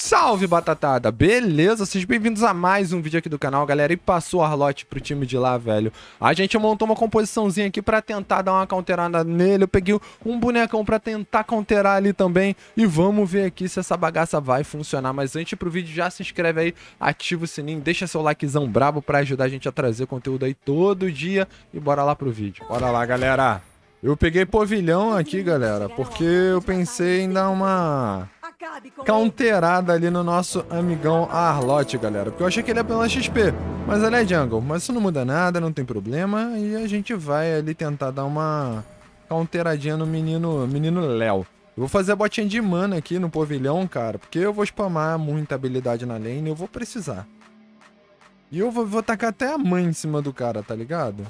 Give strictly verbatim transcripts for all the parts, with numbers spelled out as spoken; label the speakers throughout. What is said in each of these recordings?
Speaker 1: Salve, batatada! Beleza? Sejam bem-vindos a mais um vídeo aqui do canal, galera. E passou o Arlote pro time de lá, velho. A gente montou uma composiçãozinha aqui pra tentar dar uma counterada nele. Eu peguei um bonecão pra tentar counterar ali também. E vamos ver aqui se essa bagaça vai funcionar. Mas antes pro vídeo, já se inscreve aí, ativa o sininho, deixa seu likezão brabo pra ajudar a gente a trazer conteúdo aí todo dia. E bora lá pro vídeo. Bora lá, galera! Eu peguei povilhão aqui, galera, porque eu pensei em dar uma counterada ali no nosso amigão Arlote, galera. Porque eu achei que ele ia pela X P, mas ele é jungle. Mas isso não muda nada, não tem problema. E a gente vai ali tentar dar uma counteradinha no menino, menino Léo. Eu vou fazer a botinha de mana aqui no povilhão, cara, porque eu vou spamar muita habilidade na lane e eu vou precisar. E eu vou, vou tacar até a mãe em cima do cara, tá ligado?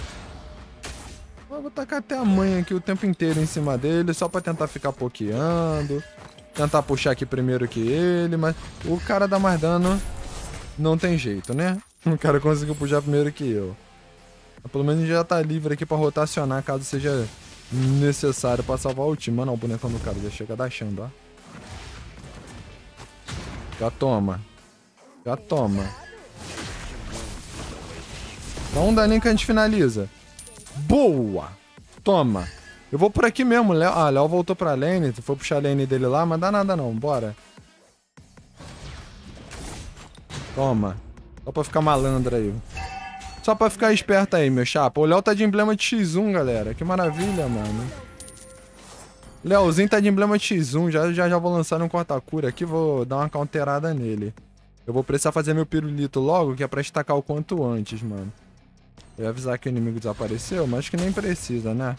Speaker 1: Eu vou tacar até a mãe aqui o tempo inteiro em cima dele, só pra tentar ficar pokeando. Tentar puxar aqui primeiro que ele, mas o cara dá mais dano, não tem jeito, né? O cara conseguiu puxar primeiro que eu. Mas pelo menos já tá livre aqui pra rotacionar, caso seja necessário pra salvar o time. Mano, o bonecão do cara já chega dashando, ó. Já toma. Já toma. Dá um daninho que a gente finaliza. Boa! Toma! Eu vou por aqui mesmo. Léo... Ah, Léo voltou pra lane. Foi puxar a lane dele lá, mas dá nada não. Bora. Toma. Só pra ficar malandro aí. Só pra ficar esperto aí, meu chapa. O Léo tá de emblema de X um, galera. Que maravilha, mano. Léozinho tá de emblema de X um. Já já, já vou lançar um corta-cura aqui. Vou dar uma counterada nele. Eu vou precisar fazer meu pirulito logo, que é pra estacar o quanto antes, mano. Eu ia avisar que o inimigo desapareceu, mas acho que nem precisa, né?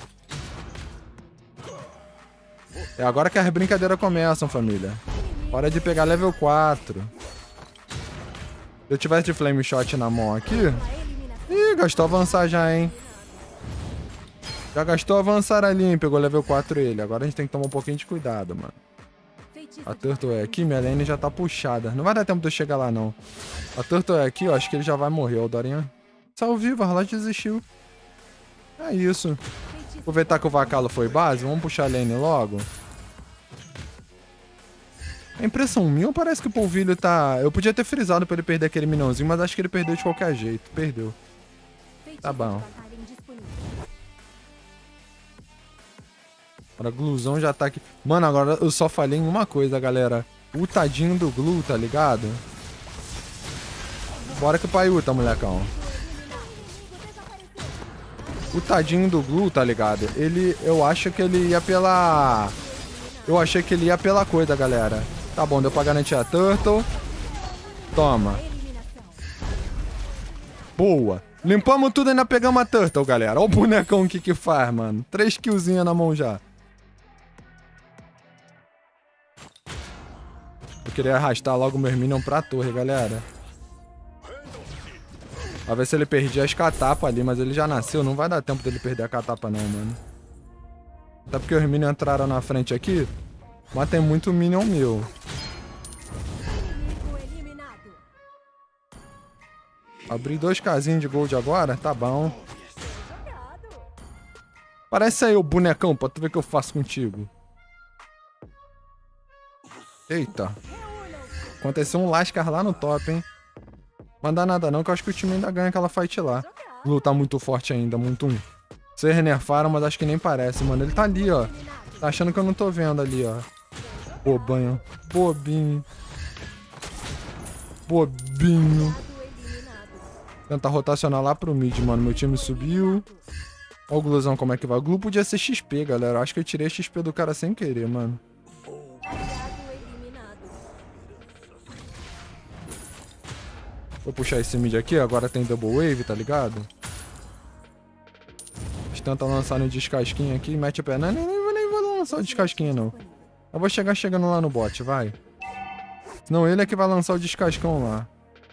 Speaker 1: É agora que as brincadeiras começam, família. Hora de pegar level quatro. Se eu tivesse de flame shot na mão aqui... Ih, gastou avançar já, hein? Já gastou avançar ali, hein? Pegou level quatro ele. Agora a gente tem que tomar um pouquinho de cuidado, mano. A Turtle é aqui, minha lane já tá puxada. Não vai dar tempo de eu chegar lá, não. A Turtle é aqui, ó. Acho que ele já vai morrer, o Dorinha. Saiu vivo, a Arlote desistiu. É isso. Aproveitar que o Vacalo foi base, vamos puxar a lane logo. É impressão minha ou parece que o polvilho tá... Eu podia ter frisado pra ele perder aquele minãozinho, mas acho que ele perdeu de qualquer jeito. Perdeu. Tá bom. Agora, Gluzão já tá aqui. Mano, agora eu só falhei em uma coisa, galera. O tadinho do Glu, tá ligado? Bora que o pai uta, molecão. O tadinho do Glu, tá ligado? Ele, eu acho que ele ia pela... Eu achei que ele ia pela coisa, galera. Tá bom, deu pra garantir a Turtle. Toma. Boa. Limpamos tudo e ainda pegamos a Turtle, galera. Olha o bonecão aqui que faz, mano. Três killzinhas na mão já. Eu queria arrastar logo o meu Minion pra torre, galera. Pra ver se ele perdia as catapas ali, mas ele já nasceu. Não vai dar tempo dele perder a catapa não, mano. Até porque os Minions entraram na frente aqui. Mas tem muito Minion meu. Abri dois casinhos de gold agora. Tá bom. Parece aí o bonecão pra tu ver o que eu faço contigo. Eita. Aconteceu um lascar lá no top, hein. Mas não dá nada não, que eu acho que o time ainda ganha aquela fight lá. O Lu tá muito forte ainda, muito um. Vocês renerfaram, mas acho que nem parece, mano. Ele tá ali, ó. Tá achando que eu não tô vendo ali, ó. Bobanho. Bobinho. Bobinho. Tentar rotacionar lá pro mid, mano. Meu time subiu. Olha o Gluzão como é que vai. O Glu podia ser X P, galera. Eu acho que eu tirei X P do cara sem querer, mano. Vou puxar esse mid aqui, agora tem double wave, tá ligado? A gente tenta lançar no descasquinho aqui, mete o pé. Não, nem, nem, vou, nem vou lançar o descasquinho, não. Eu vou chegar chegando lá no bot, vai. Senão ele é que vai lançar o descascão lá.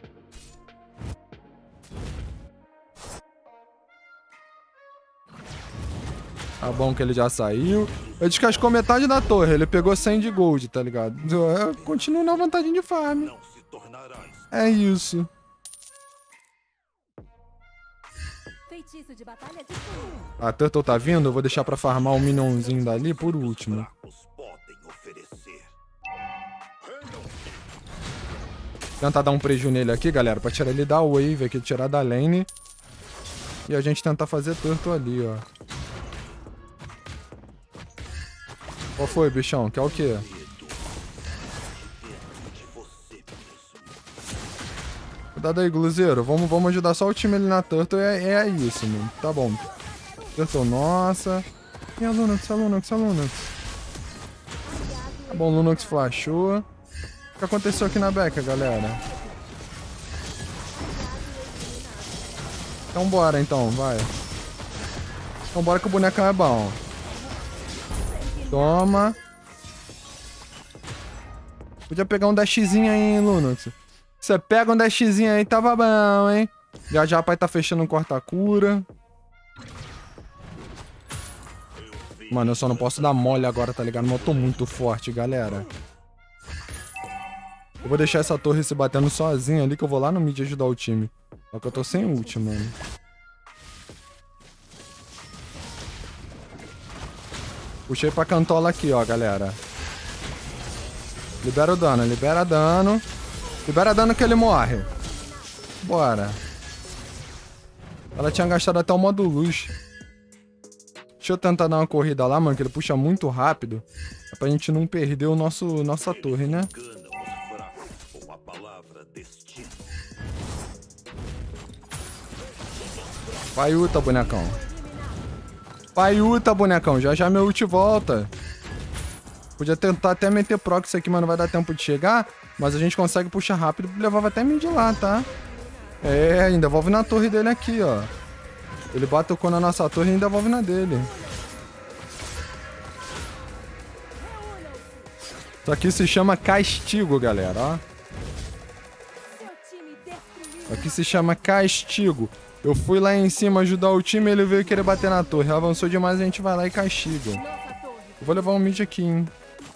Speaker 1: Tá bom que ele já saiu. Ele descascou metade da torre, ele pegou cem de gold, tá ligado? Eu continuo na vantagem de farm. É isso. A Turtle tá vindo, eu vou deixar pra farmar o minionzinho dali por último. Tentar dar um preju nele aqui, galera, pra tirar ele da wave aqui, tirar da lane. E a gente tentar fazer turtle ali, ó. Qual foi, bichão? Quer o quê? Cuidado aí, Gluzeiro. Vamos, vamos ajudar só o time ali na turtle. É, é isso, mano. Tá bom. Turtle nossa. E a Lunox, a Lunox, a Lunox. Tá bom, o Lunox flashou. O que aconteceu aqui na Becca, galera? Então bora, então. Vai. Então bora que o bonecão é bom. Toma. Podia pegar um dashzinho aí, hein, Lunox. Você pega um dashzinho aí, tava bom, hein? Já já, pai tá fechando um corta-cura. Mano, eu só não posso dar mole agora, tá ligado? Mas eu tô muito forte, galera. Eu vou deixar essa torre se batendo sozinha ali, que eu vou lá no mid ajudar o time. Só que eu tô sem ult, mano. Puxei pra cantola aqui, ó, galera. Libera o dano, libera dano. Libera dano que ele morre. Bora. Ela tinha gastado até o modo luz. Deixa eu tentar dar uma corrida lá, mano, que ele puxa muito rápido. É pra gente não perder o nosso, nossa torre, né? Vai, Uta, bonecão. Vai, Uta, bonecão. Já já meu ult volta. Podia tentar até meter proxy aqui, mas não vai dar tempo de chegar. Mas a gente consegue puxar rápido e levava até mid lá, tá? É, ainda devolve na torre dele aqui, ó. Ele bateu na nossa torre e ainda devolve na dele. Isso aqui se chama castigo, galera, ó. Isso aqui se chama castigo. Eu fui lá em cima ajudar o time, ele veio querer bater na torre. Avançou demais, a gente vai lá e castiga. Eu vou levar um mid aqui, hein.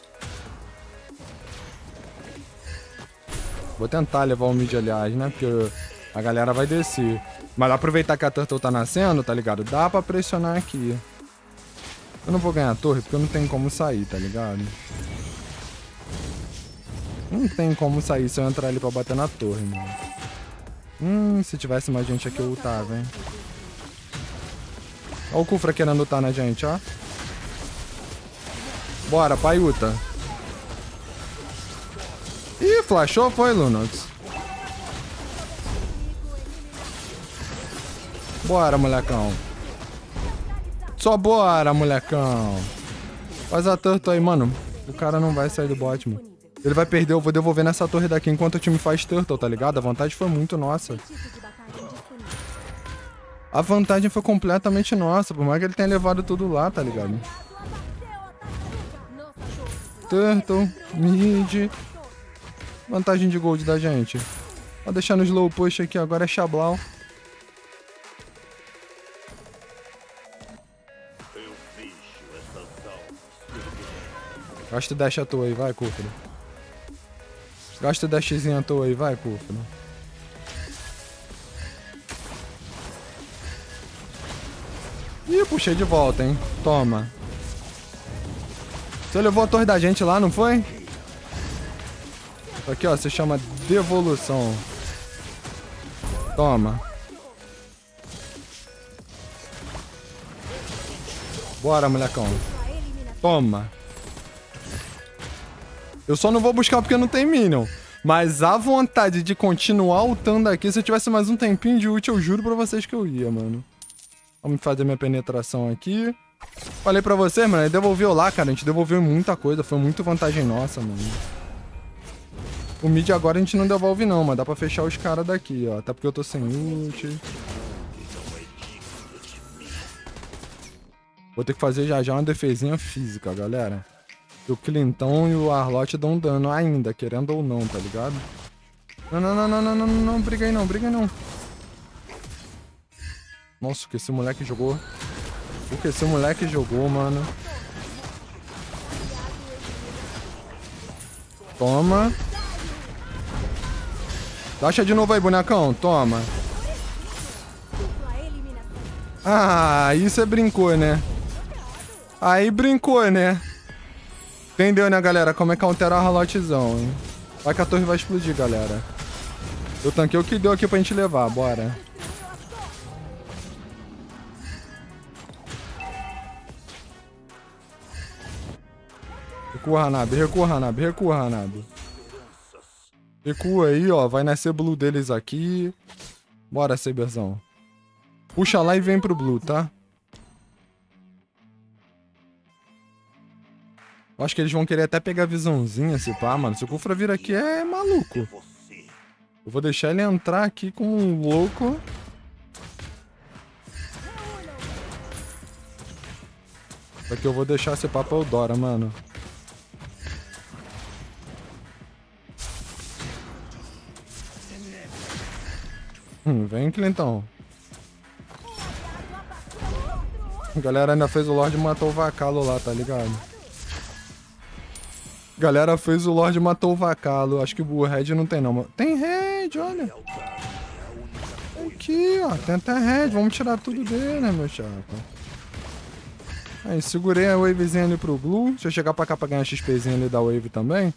Speaker 1: Vou tentar levar o mid, aliás, né? Porque a galera vai descer. Mas aproveitar que a turtle tá nascendo, tá ligado? Dá pra pressionar aqui. Eu não vou ganhar a torre porque eu não tenho como sair, tá ligado? Não tem como sair se eu entrar ali pra bater na torre, mano. Hum, se tivesse mais gente aqui eu lutava, hein? Olha o Kufra querendo lutar na gente, ó. Bora, Paiuta. Ih, flashou, foi, Lunox? Bora, molecão. Só bora, molecão. Faz a turtle aí, mano. O cara não vai sair do bot, mano. Ele vai perder, eu vou devolver nessa torre daqui enquanto o time faz turtle, tá ligado? A vantagem foi muito nossa. A vantagem foi completamente nossa, por mais que ele tenha levado tudo lá, tá ligado? Turtle, mid. Vantagem de gold da gente. Vou deixar no slow push aqui, agora é Xablau. Gasta o dash à toa aí, vai, Kufra. Gasta o dashzinho à toa aí, vai, Kufra. Ih, puxei de volta, hein. Toma. Você levou a torre da gente lá, não foi? Aqui, ó, se chama devolução. Toma. Bora, molecão. Toma. Eu só não vou buscar porque não tem minion. Mas a vontade de continuar lutando aqui, se eu tivesse mais um tempinho de ult, eu juro pra vocês que eu ia, mano. Vamos fazer minha penetração aqui. Falei pra vocês, mano, ele devolveu lá, cara. A gente devolveu muita coisa, foi muito vantagem nossa, mano. O mid agora a gente não devolve não, mas dá pra fechar os caras daqui, ó. Até porque eu tô sem ult. Vou ter que fazer já já uma defesinha física, galera. O Clintão e o Arlott dão dano ainda, querendo ou não, tá ligado? Não, não, não, não, não, não, não, não, briga aí não, briga aí não. Nossa, o que esse moleque jogou. O que esse moleque jogou, mano. Toma. Dacha de novo aí, bonecão. Toma. Ah, aí você brincou, né? Aí brincou, né? Entendeu, né, galera? Como é que altera o Arlotzão, hein? Vai que a torre vai explodir, galera. Eu tanquei o que deu aqui pra gente levar, bora. Recua, Hanabi, recua, Hanabi, recua, Hanabi. Recua aí, ó. Vai nascer blue deles aqui. Bora, Saberzão. Puxa lá e vem pro blue, tá? Eu acho que eles vão querer até pegar a visãozinha, se pá, mano. Se o Kufra vir aqui, é maluco. Eu vou deixar ele entrar aqui com um louco. Daqui eu vou deixar esse papo Eudora, mano. Hum, vem, Clintão. A galera ainda fez o Lorde e matou o Vacalo lá, tá ligado? Galera fez o Lorde e matou o Vacalo. Acho que o Red não tem não. Tem Red, olha. Aqui, ó. Tem até Red. Vamos tirar tudo dele, né, meu chapa? Aí, segurei a wavezinha ali pro Blue. Deixa eu chegar pra cá pra ganhar XPzinho ali da wave também.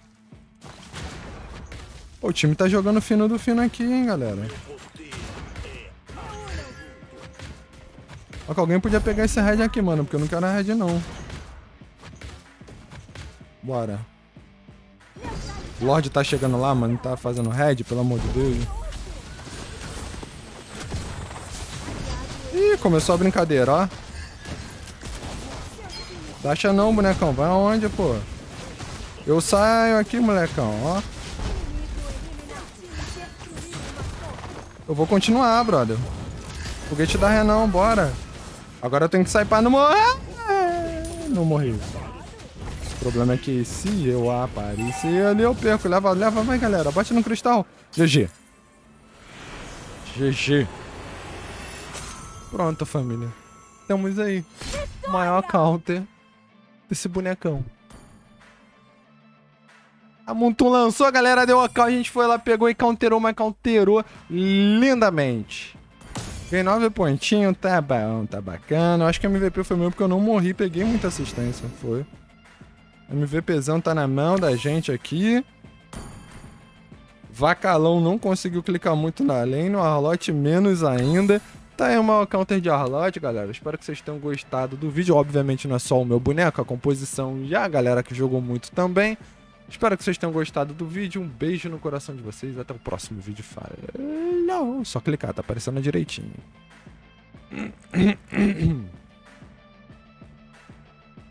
Speaker 1: Pô, o time tá jogando fino do fino aqui, hein, galera. Ó, que alguém podia pegar esse Red aqui, mano, porque eu não quero a Red, não. Bora. O Lorde tá chegando lá, mano. Tá fazendo Red, pelo amor de Deus. Ih, começou a brincadeira, ó. Taxa não, bonecão. Vai aonde, pô? Eu saio aqui, molecão, ó. Eu vou continuar, brother. Foguete da Renan, bora. Agora eu tenho que sair pra não morrer. Não morri. O problema é que se eu aparecer ali, eu perco. Leva, leva, vai, galera. Bate no cristal. G G. G G. Pronto, família. Estamos aí. O maior counter desse bonecão. A Montum lançou, a galera deu a cal, a gente foi lá, pegou e counterou, mas counterou lindamente. Ganhei nove pontinhos, tá bom, tá bacana. Eu acho que M V P foi meu porque eu não morri, peguei muita assistência, foi. MVPzão tá na mão da gente aqui. Vacalão não conseguiu clicar muito na lane, o Arlott menos ainda. Tá aí uma counter de Arlott, galera. Espero que vocês tenham gostado do vídeo. Obviamente não é só o meu boneco, a composição e a galera que jogou muito também. Espero que vocês tenham gostado do vídeo. Um beijo no coração de vocês. Até o próximo vídeo. Falou. Só clicar, tá aparecendo direitinho.